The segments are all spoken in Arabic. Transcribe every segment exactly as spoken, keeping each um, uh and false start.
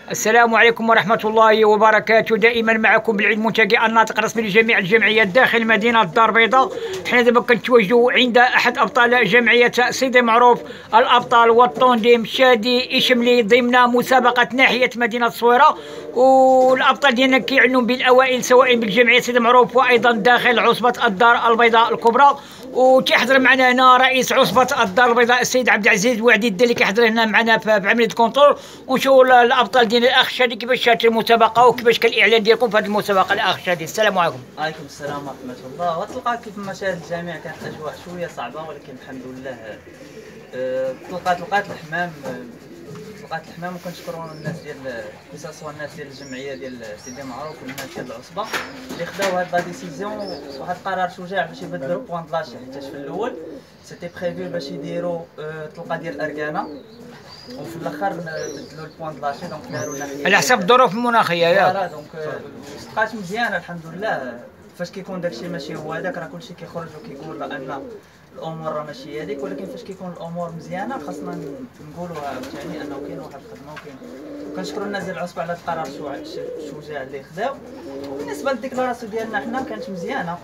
السلام عليكم ورحمة الله وبركاته. دائما معكم بالعيد منتقي الناطق الرسمي لجميع الجمعيات داخل مدينة الدار البيضاء. حنا دابا كنتواجدوا عند أحد أبطال جمعية سيدي معروف الأبطال والطونديم شادي إشملي ضمن مسابقة ناحية مدينة الصويرة، والأبطال ديالنا كيعنوا بالأوائل سواء بالجمعية سيدي معروف وأيضا داخل عصبة الدار البيضاء الكبرى. وتيحضر معنا هنا رئيس عصبة الدار البيضاء السيد عبد العزيز وعدي الدلي كيحضر هنا معنا في عملية كونترول، ونشوفوا الأبطال ديال الأخ شادي كيفاش شارك المسابقة وكيفاش كان الإعلان ديالكم في هذه المسابقة. الأخ شادي السلام عليكم. وعليكم السلام ورحمة الله. وتلقى كيف ما شاهد الجميع كانت الأجواء شوية صعبة، ولكن الحمد لله تلقات تلقات الحمام تلقات الحمام وكنشكروا الناس ديال كيساسوا الناس ديال الجمعية ديال سيدي معروف والناس ديال العصبة اللي خداو هاد لا ديسيزيون وواحد القرار شجاع باش يبدلوا البوان دلاشي، حيت في الأول سيتي بريفي باش يديروا طلقة ديال أركانا وفي الاخر بدلوا البوان دلاشي، دونك داروا لنا على حسب الظروف المناخيه ياك. فوالا دونك بقات مزيانه الحمد لله. فاش كيكون داكشي ماشي هو هذاك راه كلشي كيخرج وكيقول ان الامور راه ماشي هذيك، ولكن فاش كيكون الامور مزيانه خاصنا نقولوها عاوتاني انه كاين واحد الخدمه وكاين. كنشكروا الناس ديال العصبه على القرار الشجاع اللي خداو. وبالنسبه للديكلاراسيون ديالنا حنا كانت مزيانه،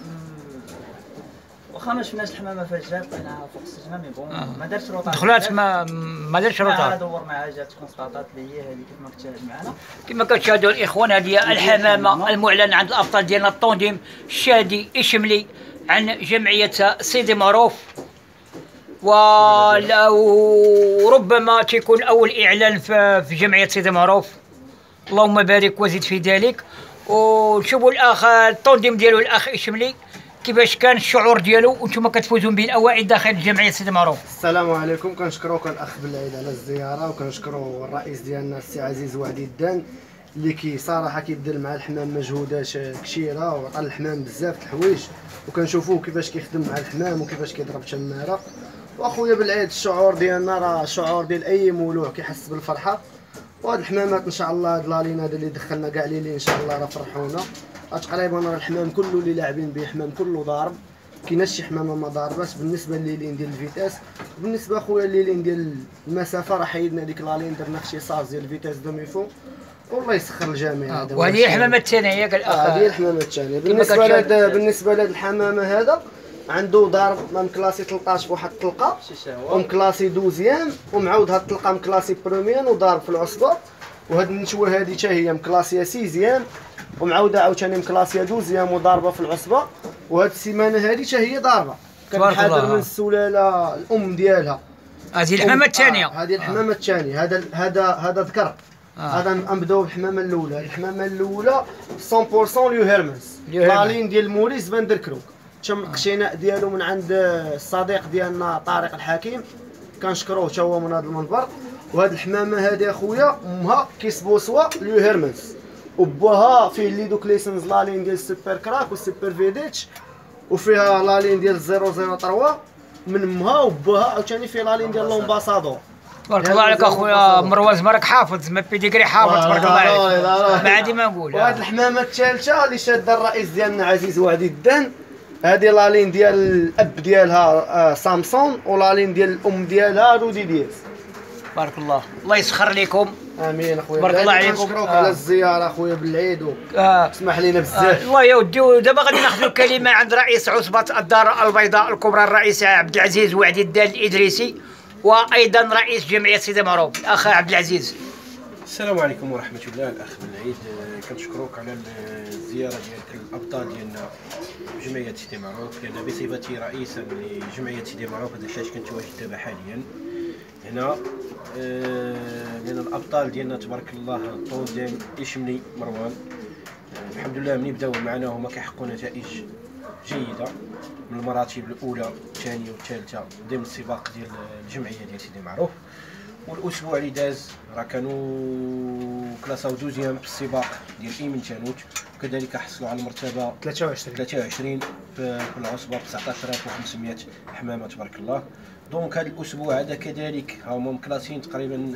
واخا ما شفناش الحمامه فاش جات لقيناها فوق السجنه مي بون آه. ما دارش روطات دخلات ما ما دارش روطات. دور معها جات كونستاطات اللي هي هذه كيف ما كتشاهد معنا. كما كتشاهدوا الاخوان هذه الحمامه المعلن عند الابطال ديالنا الطونديم شادي إشملي عن جمعيه سيدي معروف، وربما تيكون اول اعلان في جمعيه سيدي معروف. اللهم بارك وزد في ذلك. وشوفوا الاخ الطونديم ديالو الاخ إشملي كيفاش كان الشعور ديالو وانتم كتفوزوا بالاوائل داخل جمعيه سيدي معروف. السلام عليكم. كنشكروك الاخ بالعيد على الزياره، وكنشكروا الرئيس ديالنا السي عزيز وعدي الدان اللي كي صراحه كيدير مع الحمام مجهودات كثيره وعطى الحمام بزاف د الحوايج، وكنشوفوه كيفاش كيخدم مع الحمام وكيفاش كيضرب تماره. واخويا بالعيد الشعور ديالنا راه شعور ديال اي مولوع كيحس بالفرحه، وهاد الحمامات ان شاء الله هاد لالين هذا اللي دخلنا كاع ليلي ان شاء الله راه فرحونا. تقريبا راه الحمام كله اللي لاعبين به حمام كله ضارب، كايناش شي حمامه ما ضارباش. بالنسبه لليلين ديال الفيتاس، بالنسبه اخويا لليلين ديال المسافه راه حيدنا ديك لالين درنا اختصاص ديال الفيتاس دومي فو، والله يسخر الجميع. هذا وهذه الحمامه الثانيه ياك الاخ. هذه هي الحمامه الثانيه. بالنسبه لهذا بالنسبه لهذا الحمامه هذا عنده ضارب مكلاسي ثلاطاش بواحد الطلقه ومكلاسي دوزيام، ومعاود هاد الطلقه مكلاسي بروميان وضارب في العصبه. وهاد النشوه هذه حتى هي مكلاسيه سيزيام ومعاوده عاوتاني مكلاسيه دوزيام وضاربه في العصبه. وهاد السيمانه هذه حتى هي ضاربه، كنحاضر من السلاله الام ديالها. هذه الحمامه الثانيه. آه هذه الحمامه الثانيه. هذا هذا هذا ذكر. هذا آه. نبداو بالحمامه الاولى. الحمامه الاولى مية بالمية ليو هيرمنس لالين ديال موريس فان ديركروك، تم القشيناء ديالو من عند الصديق ديالنا طارق الحكيم، كنشكروه حتى هو من هذا المنبر. وهاد الحمامه هذه اخويا امها كيسبوسوا ليو هيرمنس، وبوها فيه ليدو كليسنز لالين ديال السوبر كراك والسوبر فيديتش، وفيها لالين ديال صفر صفر ثلاثة من امها، وبوها عاوتاني فيه لالين ديال لومباسادور. تبارك الله عليك اخويا مروز، مالك حافظ ما بيديكري حافظ تبارك الله عليك، ما عندي ما نقول. وهاد الحمامه الثالثه اللي شاد الرئيس ديالنا عزيز وعدي الدان، هذه لالين ديال الاب ديالها سامسون، ولالين ديال الام ديالها رودي دياز. بارك الله، الله يسخر لكم. امين اخويا. بارك الله عليكم. نشكروك آه. على الزياره اخويا بالعيد واسمح آه. لينا بزاف. آه. الله يودي. دابا غادي ناخذوا كلمه عند رئيس عصبه الدار البيضاء الكبرى الرئيس عبد العزيز وعدي الدال الادريسي، وايضا رئيس جمعيه سيدي معروف الاخ عبد العزيز. السلام عليكم ورحمه الله. الاخ بالعيد كنشكروك على الزياره ديالك الابطال ديالنا جمعيه سيدي معروف، لان بصفتي رئيسا لجمعيه سيدي معروف هذا الشيء كنت واجد دابا حاليا هنا. آه لان الابطال ديالنا تبارك الله طونديم إشملي مروان آه الحمد لله ملي بداو معنا هما كيحققوا نتائج جيده من المراتب الاولى الثانيه والثالثه ضمن السباق ديال الجمعيه ديال سيدي معروف. والاسبوع اللي داز راه كانوا كلاساو دوزيام في السباق ديال ايمن تانوت، وكذلك حصلوا على المرتبه ثلاثة وعشرين ثلاثة وعشرين في العصبه ب تسعطاش ألف وخمسمائة حمامه تبارك الله. دونك هذا الاسبوع هذا كذلك هما مكلاسين تقريبا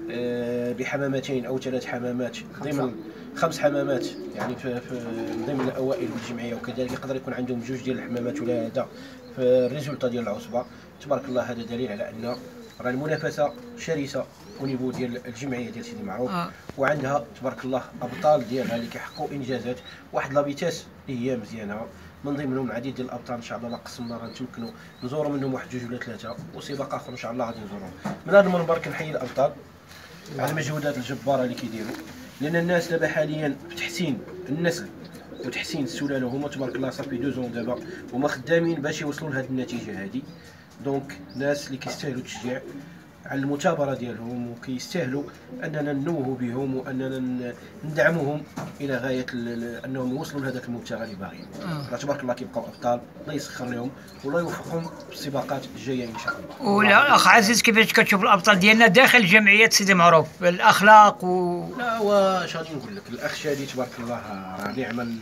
بحمامتين او ثلاث حمامات ضمن خمس حمامات يعني في, في ضمن الاوائل بالجمعيه، وكذلك يقدر يكون عندهم جوج ديال الحمامات ولا هذا في الريزولتا ديال العصبه. تبارك الله هذا دليل على ان راه المنافسه شرسه ونيفو ديال الجمعيه ديال سيدي معروف آه. وعندها تبارك الله ابطال ديالها اللي كيحققوا انجازات واحد لابيتاس اللي هي مزيانه، من ضمنهم العديد ديال الابطال ان شاء الله لا قسم الله غنتمكنوا نزوروا منهم واحد جوج ولا ثلاثه، وسباق اخر ان شاء الله غادي نزورهم. من هذا المنبر كنحيي الابطال على المجهودات الجباره اللي كيديروا، لان الناس دابا حاليا في تحسين النسل وتحسين السلاله هما تبارك الله صافي دو زون دابا هما خدامين باش يوصلوا لهذه النتيجه هذه. دونك ناس اللي كيستاهلوا التشجيع على المثابره ديالهم، وكيستاهلوا اننا ننوهوا بهم واننا ندعموهم الى غايه انهم يوصلوا لهذاك المبتغى اللي باغيين. آه. تبارك الله كيبقاو ابطال، الله يسخر لهم والله يوفقهم في السباقات الجايه ان شاء الله. والاخ عزيز كيفاش كتشوف الابطال ديالنا داخل جمعيه سيدي معروف الاخلاق و لا واش غادي نقول لك، الاخ شادي تبارك الله راه نعم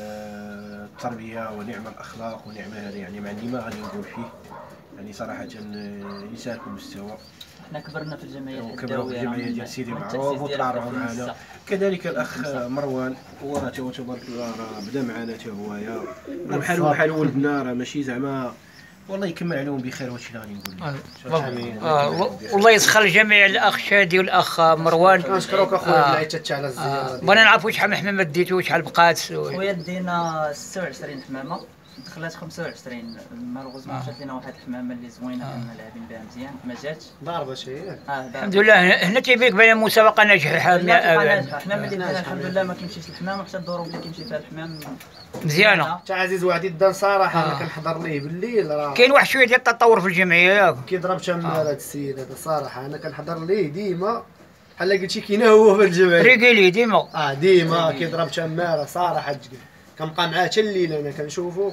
التربيه ونعم الاخلاق ونعم هذا، يعني ما عندي ما غادي نقول فيه، يعني صراحه انسان مستوى. حنا كبرنا في الجمعيه وكبروا في الجمعيه ديال سيدي معروف وطلعوا معنا. كذلك الاخ مروان هو راه تا هو تبارك الله راه بدا معنا حتى هويا، بحال بحال ولدنا، راه ماشي زعما والله يكمل عليهم بخير. وهادشي اللي غادي نقول. اه والله يسخر الجميع الاخ شادي والاخ مروان. كنشكروك اخويا بالعيد حتى على الزياره. بغينا نعرفوا شحال من حمامه ديتو شحال بقات. خويا دينا ستة وعشرين حمامه، دخلات خمسة وعشرين، مالوغوزمون مشات لنا واحد الحمامه اللي زوينه كنا لاعبين بها مزيان ما جاتش ضاربه شي. اه الحمد لله هنا تيبان بان المسابقه ناجحه. حنا ملي بدينا الحمد لله ما كيمشيش الحمام، حتى الظروف اللي كيمشي فيها الحمام مزيانه. حتى عزيز وعدي الدار صراحه انا كنحضر ليه بالليل، راه كاين واحد شويه ديال التطور في الجمعيه ياك كيضرب تمام هذا السيد هذا صراحه. انا كنحضر ليه ديما بحال قلتي كاين هو في الجمعيه ريغيلي ديما اه ديما كيضرب تماره صراحه. كنبقى معاه حتى الليل انا كنشوفو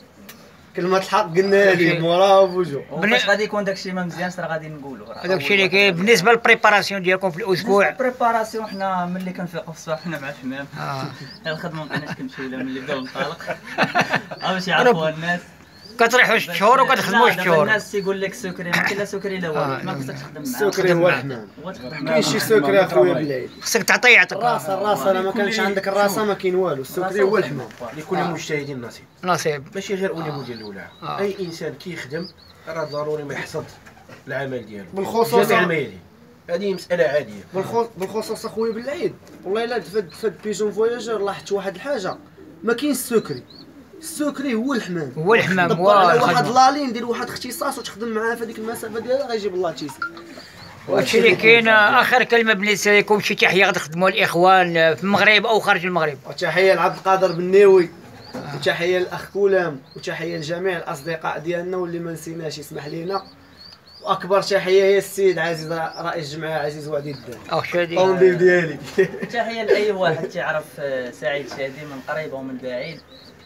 كلمة الحق قلنا ليه موراه وبوجو. باش غادي يكون داكشي ما مزيانش راه غادي نقولوا داكشي اللي كاين. بالنسبه للبريباراسيون ديالكم في الاسبوع، البريباراسيون حنا ملي كنفيقوا في الصباح حنا مع الحمام. اه الخدمه ما بقيناش كنمشيو لا ملي بداو الانطلاق باش يعرفوها الناس. كتريحوا الشهور وكتخدموا الشهور. الناس تيقول لك السكري ما كاين لا سكري لا والو، ما خصكش تخدم معاه. السكري هو الحمام، كاين شي سكري اخويا بالعيد خصك تعطي يعطيك الراس. الراس انا ما كانش عندك الراسه ما كاين والو. السكري هو الحمام. لكل مجتهد نصيب نصيب، ماشي غير اونيفو ديال الاولى. اي انسان كيخدم راه ضروري ما يحصد العمل ديالو بالخصوص جميع الميادين. هذه مساله عاديه. بالخصوص اخويا بالعيد والله الا فد فد بيجون فواياجور لاحظت واحد الحاجه، ما كاينش السكري. السكري هو الحمام، هو الحمام. دبر على واحد لالين دير واحد اختصاص وتخدم معاه في هذيك المسافه ديالها غيجيب الله تيسر. وهادشي اللي كاين. اخر كلمه بالنسبه لكم، شي تحيه غتخدموا الاخوان في المغرب او خارج المغرب. وتحيه لعبد القادر بالنيوي، وتحيه للاخ كولام، وتحيه لجميع الاصدقاء ديالنا واللي ما نسيناش يسمح لينا. واكبر تحيه هي السيد عزيز رئيس الجمعيه عزيز وعدي الدار اخ شادي طونديف ديالي. تحيه لاي واحد تيعرف سعيد شادي من قريب ومن بعيد.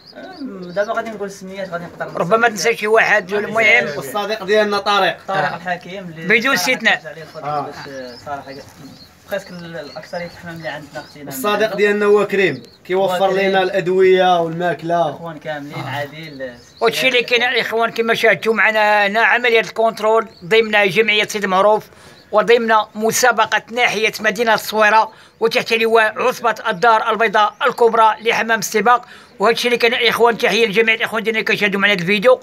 دابا غادي نقول السميات غادي نقدر ربما تنسى شي واحد. المهم والصديق ديالنا طارق طارق الحكيم اللي بدون استثناء باش صراحه بريسك الاكثريه الحمام اللي عندنا اختينا. الصديق ديالنا هو كريم كيوفر لنا الادويه والماكله. اخوان كاملين عادل. وهادشي اللي كاين الاخوان كما شاهدتوا معنا هنا عمليه الكونترول ضمن جمعيه سيدي معروف وضمن مسابقة ناحية مدينة الصويرة وتحت لواء عصبة الدار البيضاء الكبرى لحمام السباق. وهذا الشيء اللي كان الاخوان. تحية لجميع الاخوان ديالنا اللي كيشاهدوا معنا هذا الفيديو.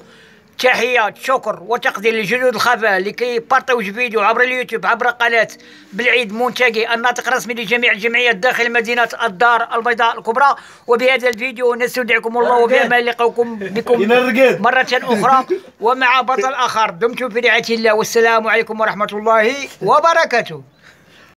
تحية شكر وتقدير لجنود الخفاء اللي كيبارطيوج فيديو عبر اليوتيوب عبر قناة بالعيد منتجي الناطق الرسمي لجميع الجمعيات داخل مدينة الدار البيضاء الكبرى. وبهذا الفيديو نستودعكم الله وبأمل لقاؤكم بكم مرة أخرى ومع بطل آخر. دمتم في رعاية الله والسلام عليكم ورحمة الله وبركاته.